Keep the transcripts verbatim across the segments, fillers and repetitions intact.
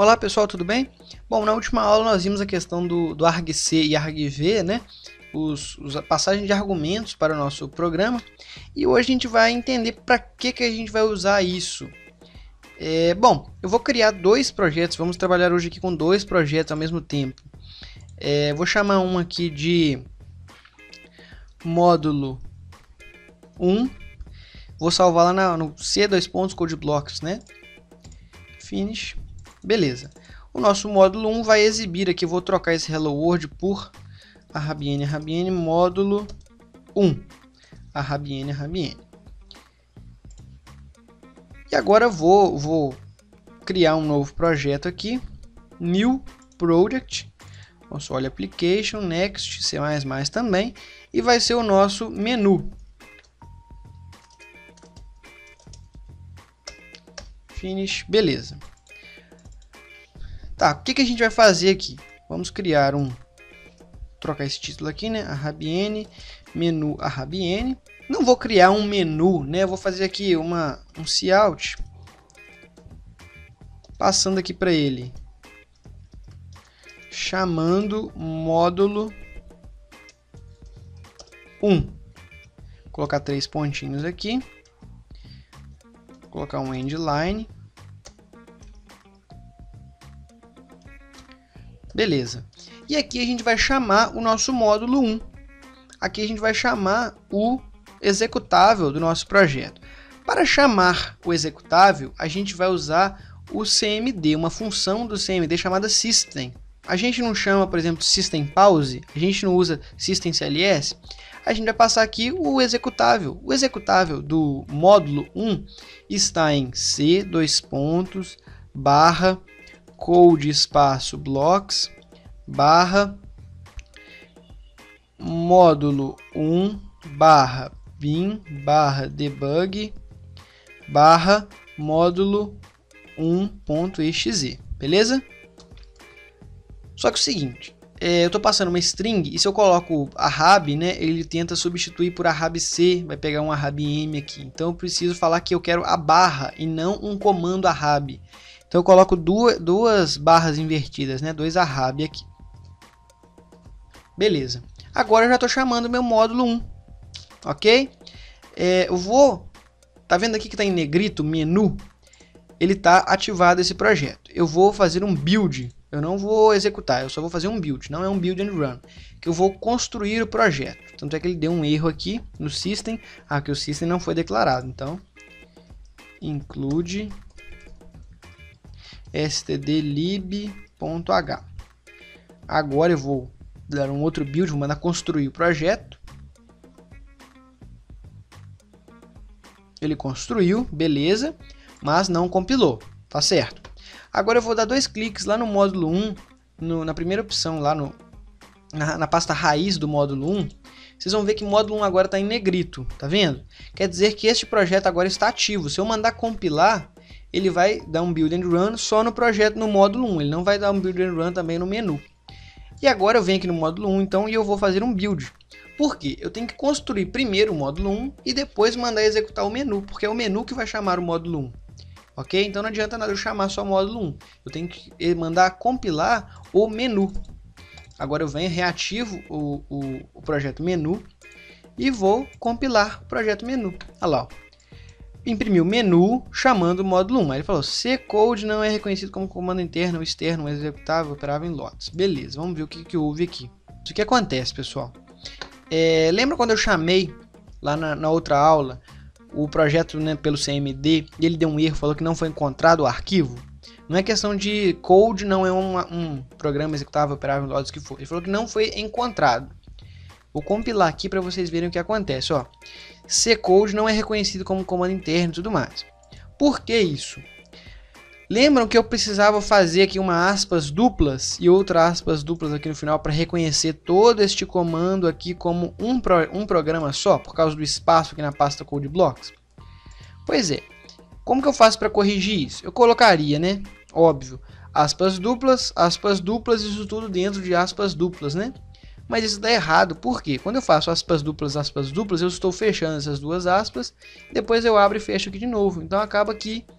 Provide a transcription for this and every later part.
Olá pessoal, tudo bem? Bom, na última aula nós vimos a questão do, do argc e argv, né? Os, os, a passagem de argumentos para o nosso programa. E hoje a gente vai entender para que, que a gente vai usar isso. É, bom, eu vou criar dois projetos, vamos trabalhar hoje aqui com dois projetos ao mesmo tempo. É, vou chamar um aqui de módulo um. Vou salvar lá na, no C dois pontos code blocks, né? Finish. Beleza. O nosso módulo um vai exibir aqui, vou trocar esse hello world por arrabiene, arrabiene, módulo um. Arrabiene, arrabiene. E agora vou, vou criar um novo projeto aqui. New Project. Console Application, Next, C mais mais também. E vai ser o nosso menu. Finish. Beleza. Tá, o que, que a gente vai fazer aqui? Vamos criar um... Trocar esse título aqui, né? Arrabiene, menu Arrabiene. Não vou criar um menu, né? Eu vou fazer aqui uma, um cout. Passando aqui para ele. Chamando módulo um. Vou colocar três pontinhos aqui. Vou colocar um endline. Beleza. E aqui a gente vai chamar o nosso módulo um. Aqui a gente vai chamar o executável do nosso projeto. Para chamar o executável, a gente vai usar o C M D, uma função do C M D chamada system. A gente não chama, por exemplo, system pause, a gente não usa system C L S. A gente vai passar aqui o executável. O executável do módulo um está em C dois pontos barra code espaço blocks barra módulo um barra bin barra debug barra módulo um ponto exe, beleza? Só que é o seguinte, é, eu estou passando uma string e se eu coloco arrab, né, ele tenta substituir por arrabc, vai pegar um arrabm aqui. Então eu preciso falar que eu quero a barra e não um comando arrab. Então eu coloco duas, duas barras invertidas, né? Dois arrab aqui. Beleza. Agora eu já estou chamando meu módulo um. Ok? É, eu vou... Tá vendo aqui que está em negrito, menu? Ele está ativado esse projeto. Eu vou fazer um build. Eu não vou executar, eu só vou fazer um build. Não é um build and run. Que eu vou construir o projeto. Tanto é que ele deu um erro aqui no system. Ah, que o system não foi declarado. Então, include... stdlib.h. Agora eu vou dar um outro build, vou mandar construir o projeto. Ele construiu, beleza, mas não compilou, tá certo. Agora eu vou dar dois cliques lá no módulo um, no, na primeira opção lá no, na, na pasta raiz do módulo um. Vocês vão ver que o módulo um agora está em negrito, tá vendo? Quer dizer que este projeto agora está ativo. Se eu mandar compilar, ele vai dar um build and run só no projeto no módulo um, ele não vai dar um build and run também no menu. E agora eu venho aqui no módulo um então e eu vou fazer um build. Por quê? Eu tenho que construir primeiro o módulo um e depois mandar executar o menu, porque é o menu que vai chamar o módulo um. Ok? Então não adianta nada eu chamar só o módulo um, eu tenho que mandar compilar o menu. Agora eu venho, reativo o, o, o projeto menu e vou compilar o projeto menu. Olha lá, ó. Imprimiu o menu chamando o módulo um. Aí ele falou, C-Code não é reconhecido como comando interno ou externo, executável, operável em lotes. Beleza, vamos ver o que, que houve aqui. O que acontece, pessoal? É, lembra quando eu chamei lá na, na outra aula o projeto, né, pelo C M D e ele deu um erro, falou que não foi encontrado o arquivo? Não é questão de code, não é uma, um programa executável, operável em lotes que for. Ele falou que não foi encontrado. Vou compilar aqui para vocês verem o que acontece, ó. C-Code não é reconhecido como comando interno e tudo mais. Por que isso? Lembram que eu precisava fazer aqui uma aspas duplas e outra aspas duplas aqui no final para reconhecer todo este comando aqui como um, pro, um programa só, por causa do espaço aqui na pasta code blocks? Pois é. Como que eu faço para corrigir isso? Eu colocaria, né? Óbvio, aspas duplas, aspas duplas, isso tudo dentro de aspas duplas, né? Mas isso dá errado, por quê? Quando eu faço aspas duplas, aspas duplas, eu estou fechando essas duas aspas, depois eu abro e fecho aqui de novo. Então acaba que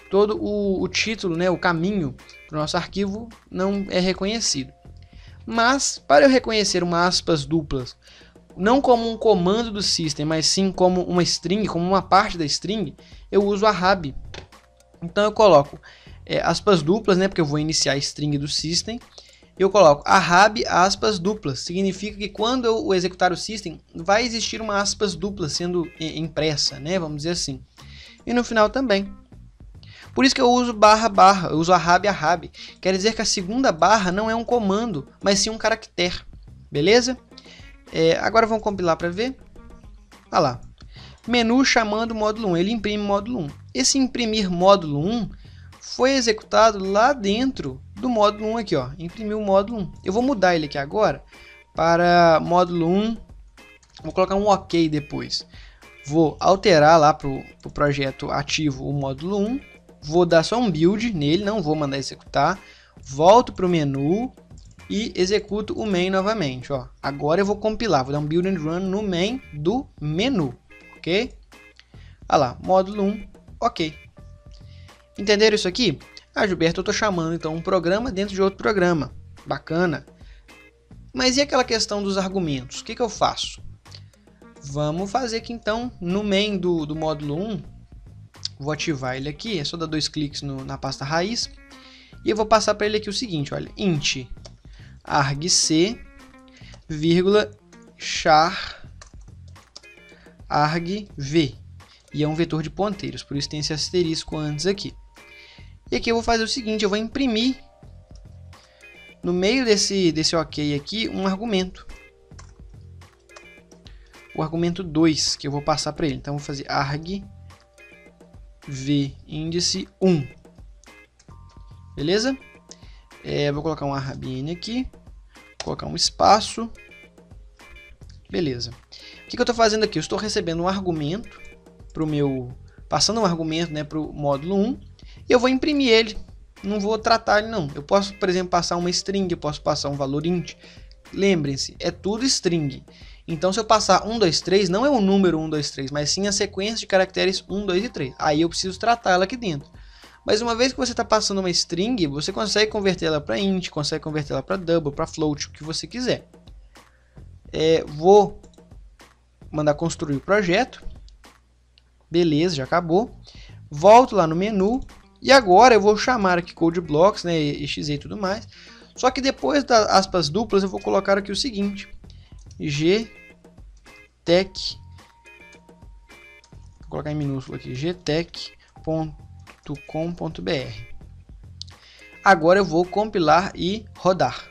todo o, o título, né, o caminho do nosso arquivo não é reconhecido. Mas, para eu reconhecer uma aspas duplas, não como um comando do system, mas sim como uma string, como uma parte da string, eu uso a rab. Então eu coloco é, aspas duplas, né, porque eu vou iniciar a string do system. Eu coloco a rab aspas duplas. Significa que quando eu executar o system, vai existir uma aspas dupla sendo impressa, né, vamos dizer assim. E no final também. Por isso que eu uso barra barra, eu uso a rab a rab. Quer dizer que a segunda barra não é um comando, mas sim um caractere. Beleza? É, agora vamos compilar para ver. Olha lá. Menu chamando módulo um. Ele imprime módulo um. Esse imprimir módulo um foi executado lá dentro do módulo um aqui, ó. Imprimiu o módulo um. Eu vou mudar ele aqui agora para módulo um. Vou colocar um OK depois. Vou alterar lá para o pro projeto ativo o módulo um. Vou dar só um build nele, não vou mandar executar. Volto para o menu e executo o main novamente. Ó. Agora eu vou compilar, vou dar um build and run no main do menu. Ok? Olha lá, módulo um, ok. Entenderam isso aqui? Ah, Gilberto, eu estou chamando então um programa dentro de outro programa. Bacana. Mas e aquela questão dos argumentos? O que, que eu faço? Vamos fazer aqui então no main do, do módulo um. Vou ativar ele aqui, é só dar dois cliques no, na pasta raiz. E eu vou passar para ele aqui o seguinte, olha, int argc, vírgula, char argv. E é um vetor de ponteiros, por isso tem esse asterisco antes aqui. E aqui eu vou fazer o seguinte, eu vou imprimir no meio desse, desse OK aqui um argumento. O argumento dois, que eu vou passar para ele. Então eu vou fazer argv índice um. Beleza? É, vou colocar um arbn aqui, colocar um espaço. Beleza. O que, que eu estou fazendo aqui? Eu estou recebendo um argumento para o meu, passando um argumento, né, para o módulo um, e eu vou imprimir ele. Não vou tratar ele não. Eu posso, por exemplo, passar uma string, eu posso passar um valor int. Lembrem-se, é tudo string. Então, se eu passar um, dois, três, não é o número um, dois, três, mas sim a sequência de caracteres um, dois e três. Aí eu preciso tratar ela aqui dentro. Mas uma vez que você está passando uma string, você consegue converter ela para int, consegue converter ela para double, para float, o que você quiser. É, vou mandar construir o projeto. Beleza, já acabou. Volto lá no menu. E agora eu vou chamar aqui code blocks, né, exe e tudo mais. Só que depois das aspas duplas eu vou colocar aqui o seguinte. gtech, vou colocar em minúsculo aqui, gtech ponto com ponto br. Agora eu vou compilar e rodar.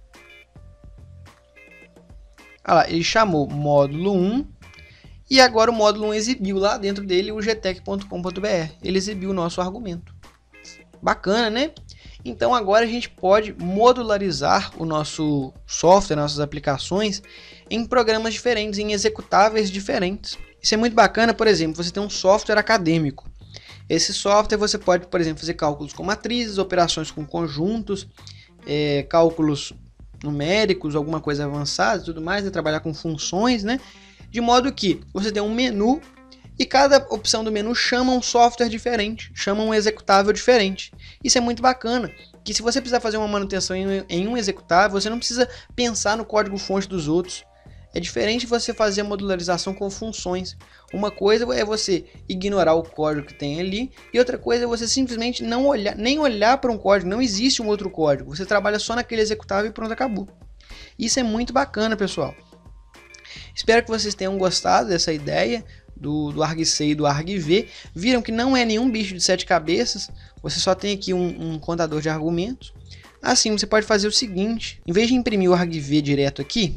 Olha lá, ele chamou módulo um e agora o módulo um exibiu lá dentro dele o gtech ponto com ponto br. Ele exibiu o nosso argumento. Bacana, né? Então agora a gente pode modularizar o nosso software, nossas aplicações em programas diferentes, em executáveis diferentes. Isso é muito bacana, por exemplo, você tem um software acadêmico. Esse software você pode, por exemplo, fazer cálculos com matrizes, operações com conjuntos, é, cálculos numéricos, alguma coisa avançada e tudo mais, né? Trabalhar com funções, né? De modo que você tem um menu e cada opção do menu chama um software diferente, chama um executável diferente. Isso é muito bacana, que se você precisar fazer uma manutenção em, em um executável, você não precisa pensar no código-fonte dos outros. É diferente você fazer a modularização com funções. Uma coisa é você ignorar o código que tem ali, e outra coisa é você simplesmente não olhar, nem olhar para um código, não existe um outro código. Você trabalha só naquele executável e pronto, acabou. Isso é muito bacana, pessoal. Espero que vocês tenham gostado dessa ideia do, do argc e do argv. Viram que não é nenhum bicho de sete cabeças, você só tem aqui um, um contador de argumentos. Assim, você pode fazer o seguinte, em vez de imprimir o argv direto aqui,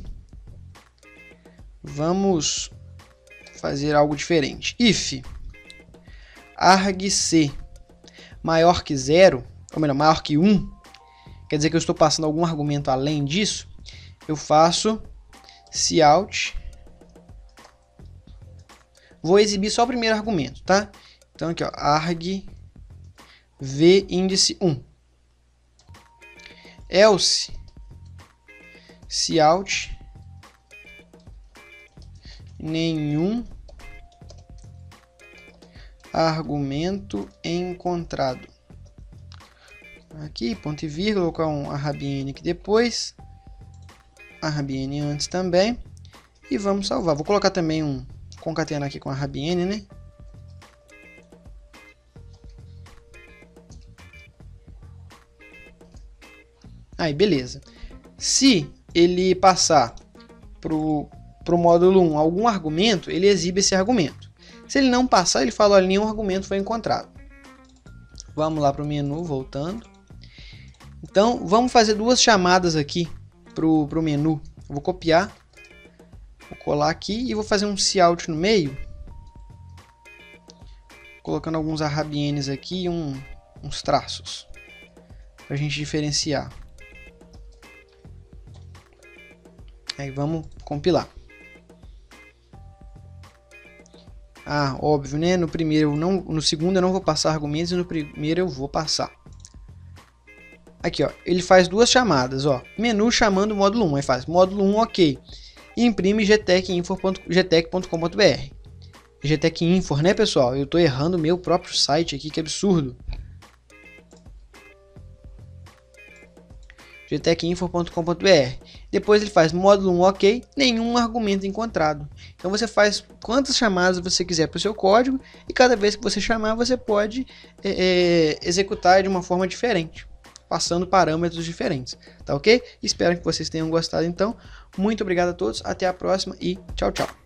vamos fazer algo diferente. If argc maior que zero, ou melhor, maior que um, quer dizer que eu estou passando algum argumento além disso, eu faço cout. Vou exibir só o primeiro argumento, tá? Então aqui, ó, argv índice um. Else cout nenhum argumento encontrado. Aqui, ponto e vírgula, vou colocar um arrabn aqui depois, arrabn antes também, e vamos salvar. Vou colocar também um concatenar aqui com arrabn, né? Aí, beleza. Se ele passar para o módulo um algum argumento, ele exibe esse argumento. Se ele não passar, ele fala, olha, nenhum argumento foi encontrado. Vamos lá para o menu, voltando. Então, vamos fazer duas chamadas aqui para o menu. Eu vou copiar, vou colar aqui e vou fazer um cout no meio. Colocando alguns arrabns aqui e um, uns traços. Para a gente diferenciar. Aí vamos compilar. Ah, óbvio, né? No primeiro eu não, no segundo eu não vou passar argumentos e no primeiro eu vou passar. Aqui, ó, ele faz duas chamadas, ó. Menu chamando o módulo um, aí faz módulo um, ok. E imprime gtechinfor ponto com ponto br. Gtechinfor, né, pessoal? Eu tô errando o meu próprio site aqui, que absurdo. gtechinfor ponto com ponto br. Depois ele faz módulo um, ok, nenhum argumento encontrado. Então você faz quantas chamadas você quiser para o seu código e cada vez que você chamar você pode é, é, executar de uma forma diferente, passando parâmetros diferentes, tá ok? Espero que vocês tenham gostado então. Muito obrigado a todos, até a próxima e tchau, tchau.